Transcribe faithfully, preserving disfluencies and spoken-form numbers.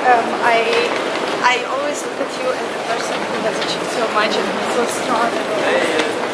Um, I I always look at you as the person who has achieved so much and who's so strong. And